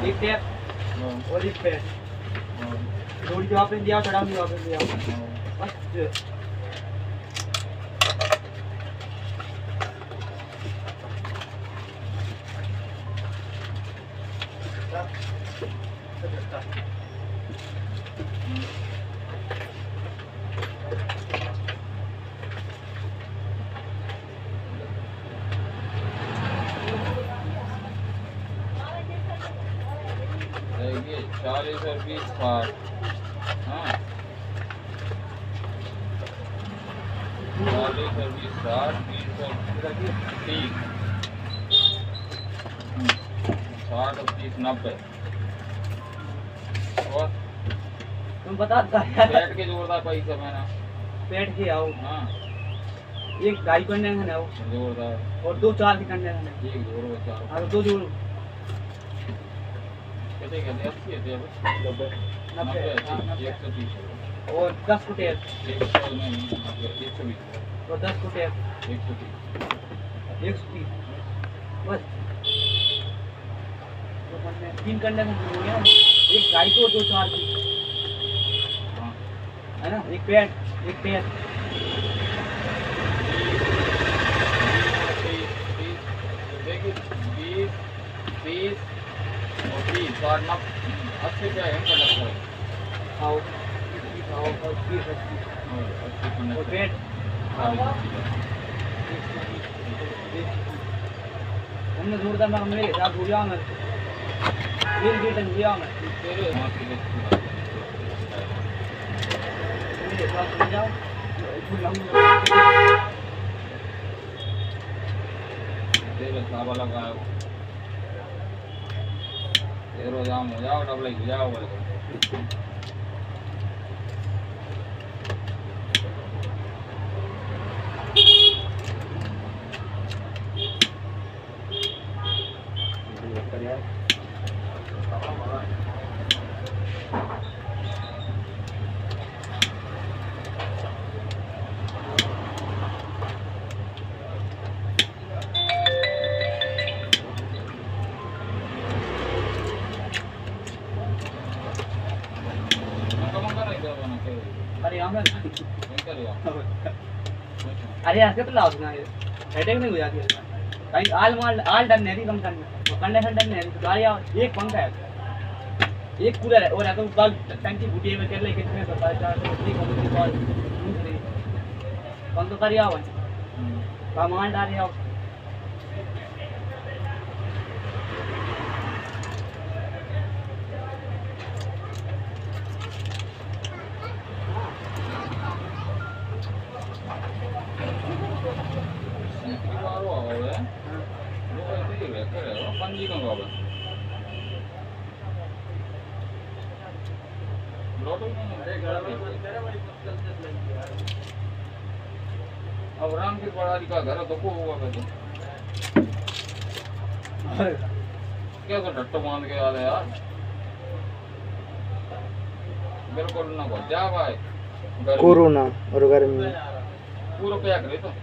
एक टैप और एक पैर थोड़ी जो आपने दिया चढ़ा दिया आपने दिया बस ये 40 और 20 60 हाँ 40 और 20 60 20 और 30 60 और 30 90 और तुम बता पेट के जोरदार पैसा मैंने पेट के आओ हाँ एक ढाई करने हैं ना जोरदार और 2 4 के करने हैं एक जोड़ वो चार और 2 जोड़ कहते 80 है 90 130 और 10 को टैप 100 नहीं 120 और 10 को टैप 130 130 बस तो करने 3 करने में हो गया एक ढाई को 2 4 की हाँ है ना एक पैर 20 और 30 और 80 रुपया है इनका लगता है आओ और 20 और पेट हमने जोरदार मैं मेरे हिसाब हो गया मैं एक गेट दिया मैं तेरे हाथ के मेरे हिसाब हो जाओ तेरे साबा लगाओ तेरे जाम हो जाओ डबल ही जाओ बोले अरे यार कितना लाभ ना ये हेडेक नहीं हो जाती है कहीं आल डन नहीं कम करना तो कंडीशन डन नहीं तो यार एक पंखा है एक कूलर है और है तो बल टंकी फूटी में कर ले कितने पता है 430 कम की कॉल दूसरी कौन तो करिया हो सामान डाल रहा अब राम की पढ़ाई का घर तो को होगा फिर क्या तो डट्टो बांध के आ रहे यार बिल्कुल ना को जा भाई कोरोना और गर्मी पूरा क्या करे तो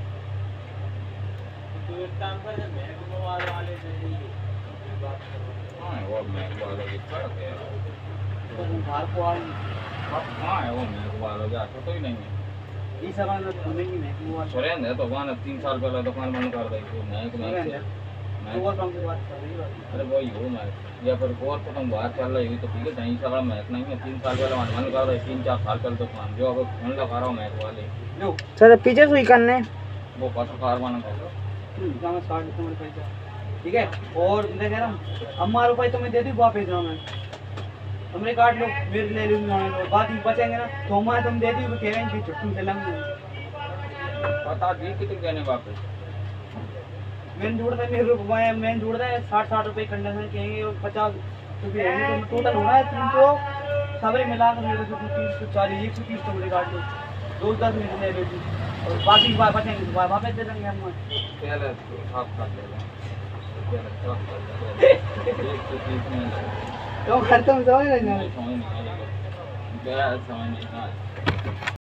हाँ वो मैं वालों की फर्क है बाहर को आ हाँ है वो मैं वालों जा तो ही नहीं है ये सामान में घूमेंगी मैं वो सुरेंद्र है तो वहाँ 3 साल पहले दुकान बंद कर दी थी मैं तो वो काम की बात कर रही है अरे वही हो मैं या फिर और तो तुम बाहर चल रही हुई तो ठीक है कहीं सवाल महक नहीं है 3 साल पहले वहाँ बंद कर रही 3-4 साल पहले दुकान जो अब फोन लगा रहा हूँ महक वाले जो सर पीछे सुई करने वो पत्रकार बना कर जमा 60 तुम्हारे पैसा ठीक है और मैं कह रहा हूँ अम्मा रुपये तो मैं दे दूँ वापस जाओ मैं तुमने काट लो मेरे ले लूँगा बाकी बचेंगे ना तो हमारे तुम दे दी कहेंगे कि छुट्टी चलेंगे पता दी कितने देने वापस मैंने जोड़ता है मेरे मैंने जोड़ता है 60 रुपये कंडीशन कहेंगे और 50 रुपये तो टोटल होना है 300 सबरे मिला कर मेरे को 340 130 तो मुझे काट लो 2-10 मिनट ले लो और बाकी बचेंगे तो वापस दे देंगे हम पहले साफ कर देगा तो खत्म समझ रहे हैं समझ नहीं आ रहा समझ नहीं आ